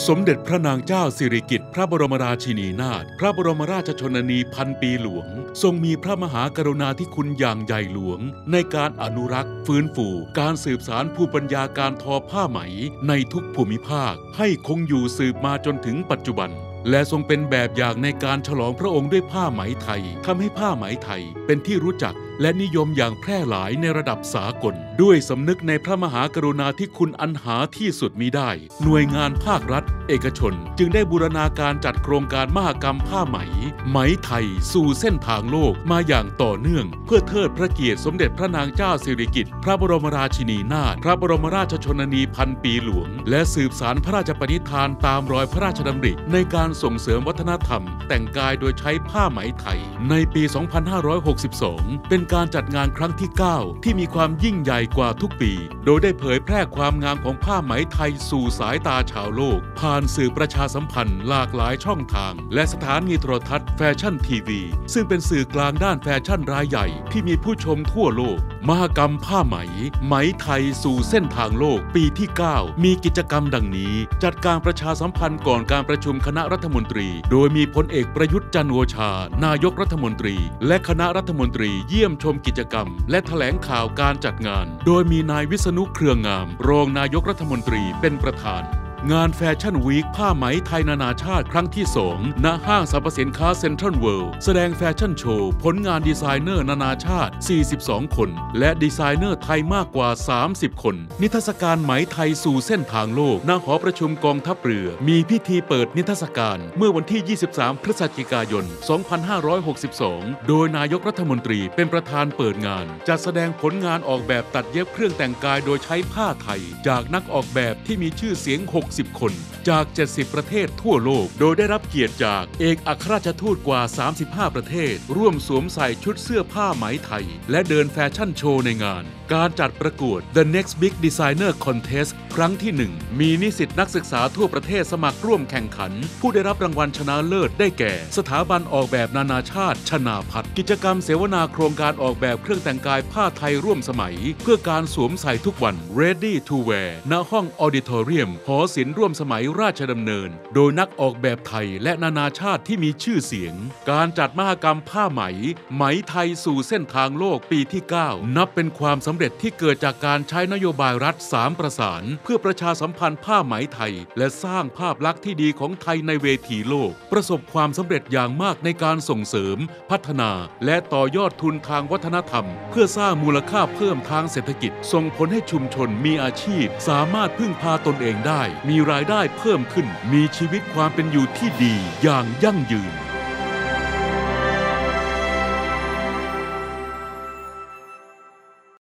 สมเด็จพระนางเจ้าสิริกิติ์พระบรมราชินีนาถพระบรมราชชนนีพันปีหลวงทรงมีพระมหากรุณาธิคุณอย่างใหญ่หลวงในการอนุรักษ์ฟื้นฟูการสืบสานภูมิปัญญาการทอผ้าไหมในทุกภูมิภาคให้คงอยู่สืบมาจนถึงปัจจุบันและทรงเป็นแบบอย่างในการฉลองพระองค์ด้วยผ้าไหมไทยทำให้ผ้าไหมไทยเป็นที่รู้จักและนิยมอย่างแพร่หลายในระดับสากลด้วยสำนึกในพระมหากรุณาธิคุณอันหาที่สุดมิได้หน่วยงานภาครัฐเอกชนจึงได้บูรณาการจัดโครงการมหกรรมผ้าไหมไหมไทยสู่เส้นทางโลกมาอย่างต่อเนื่องเพื่อเทิดพระเกียรติสมเด็จพระนางเจ้าสิริกิติ์พระบรมราชินีนาถพระบรมราชชนนีพันปีหลวงและสืบสานพระราชปณิธานตามรอยพระราชดำริในการส่งเสริมวัฒนธรรมแต่งกายโดยใช้ผ้าไหมไทยในปี 2562 เป็นการจัดงานครั้งที่ 9 ที่มีความยิ่งใหญ่กว่าทุกปีโดยได้เผยแพร่ความงามของผ้าไหมไทยสู่สายตาชาวโลกผ่านสื่อประชาสัมพันธ์หลากหลายช่องทางและสถานีโทรทัศน์แฟชั่นทีวีซึ่งเป็นสื่อกลางด้านแฟชั่นรายใหญ่ที่มีผู้ชมทั่วโลกมหกรรมผ้าไหมไหมไทยสู่เส้นทางโลกปีที่ 9 มีกิจกรรมดังนี้จัดการประชาสัมพันธ์ก่อนการประชุมคณะรัฐมนตรีโดยมีพลเอกประยุทธ์จันทร์โอชานายกรัฐมนตรีและคณะรัฐมนตรีเยี่ยมชมกิจกรรมและแถลงข่าวการจัดงานโดยมีนายวิษณุเครืองามรองนายกรัฐมนตรีเป็นประธานงานแฟชั่นวีคผ้าไหมไทยนานาชาติครั้งที่ 2 ณ ห้างสรรพสินค้าเซ็นทรัลเวิลด์แสดงแฟชั่นโชว์ผลงานดีไซเนอร์นานาชาติ 42 คนและดีไซเนอร์ไทยมากกว่า 30 คนนิทรรศการไหมไทยสู่เส้นทางโลกณ หอประชุมกองทัพเรือมีพิธีเปิดนิทรรศการเมื่อวันที่ 23 พฤศจิกายน 2562 โดยนายกรัฐมนตรีเป็นประธานเปิดงานจัดแสดงผลงานออกแบบตัดเย็บเครื่องแต่งกายโดยใช้ผ้าไทยจากนักออกแบบที่มีชื่อเสียง60 คนจาก 70 ประเทศทั่วโลกโดยได้รับเกียรติจากเอกอัครราชทูตกว่า 35 ประเทศร่วมสวมใส่ชุดเสื้อผ้าไหมไทยและเดินแฟชั่นโชว์ในงานการจัดประกวด The Next Big Designer Contest ครั้งที่ 1 มีนิสิตนักศึกษาทั่วประเทศสมัครร่วมแข่งขันผู้ได้รับรางวัลชนะเลิศได้แก่สถาบันออกแบบนานาชาติชนาพัฒน์กิจกรรมเสวนาโครงการออกแบบเครื่องแต่งกายผ้าไทยร่วมสมัยเพื่อการสวมใส่ทุกวัน Ready to Wear ณ ห้องออดิทอเรียมหอศิลป์ร่วมสมัยราชดำเนินโดยนักออกแบบไทยและนานาชาติที่มีชื่อเสียงการจัดมหกรรมผ้าไหมไหมไทยสู่เส้นทางโลกปีที่ 9 นับเป็นความสำเร็จที่เกิดจากการใช้นโยบายรัฐ3ประสานเพื่อประชาสัมพันธ์ผ้าไหมไทยและสร้างภาพลักษณ์ที่ดีของไทยในเวทีโลกประสบความสำเร็จอย่างมากในการส่งเสริมพัฒนาและต่อยอดทุนทางวัฒนธรรมเพื่อสร้างมูลค่าเพิ่มทางเศรษฐกิจส่งผลให้ชุมชนมีอาชีพสามารถพึ่งพาตนเองได้มีรายได้เพิ่มขึ้นมีชีวิตความเป็นอยู่ที่ดีอย่างยั่งยืน